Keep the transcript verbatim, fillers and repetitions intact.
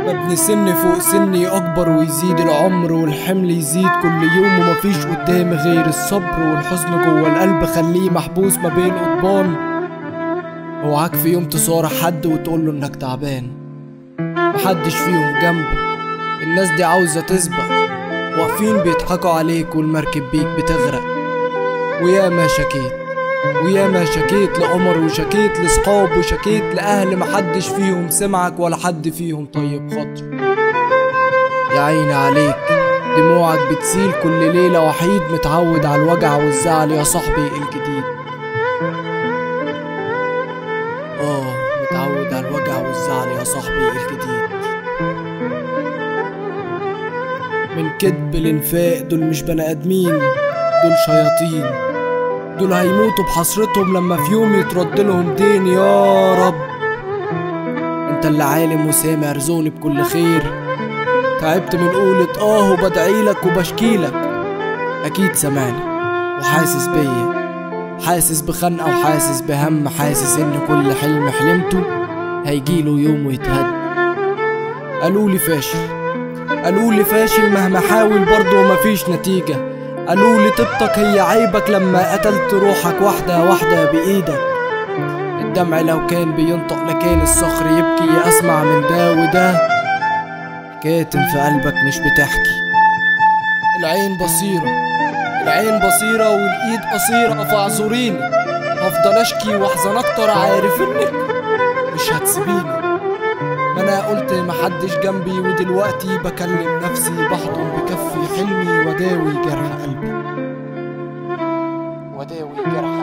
ببني سن فوق سني اكبر ويزيد العمر والحمل يزيد كل يوم ومفيش قدامي غير الصبر والحزن جوه القلب خليه محبوس ما بين قضبان. اوعاك في يوم تصارح حد وتقوله انك تعبان، محدش فيهم جنبك، الناس دي عاوزة تسبق، واقفين بيضحكوا عليك والمركب بيك بتغرق. وياما شكيت وياما شكيت لقمر وشكيت لصحاب وشكيت لأهل محدش فيهم سمعك ولا حد فيهم طيب خاطر. يا عيني عليك دموعك بتسيل كل ليلة، وحيد متعود على الوجع والزعل يا صاحبي الجديد. اه متعود على الوجع والزعل يا صاحبي الجديد. من كدب الانفاق دول مش بني ادمين، دول شياطين، دول هيموتوا بحسرتهم لما في يوم يتردلهم دين. يا رب انت اللي عالم وسامع ارزقني بكل خير. تعبت من قولة اه وبدعيلك وبشكيلك، اكيد سامعني وحاسس بيا، حاسس بخنقة وحاسس بهم، حاسس ان كل حلم حلمته هيجيله يوم ويتهد. قالولي فاشل قالولي فاشل مهما حاول برضه ومفيش نتيجة. قالولي طيبتك هي عيبك لما قتلت روحك واحدة واحدة بإيدك. الدمع لو كان بينطق لكان الصخر يبكي، أسمع من ده وده كاتم في قلبك مش بتحكي. العين بصيرة العين بصيرة والإيد قصيرة، فاعذريني هفضل أشكي وأحزن أكتر، عارف إنك مش هتسيبيني. ما أنا قلت محدش جنبي ودلوقتي بكلم نفسي، بحضن بكفي حلمي وداوي جرح قلبي وداوي جرح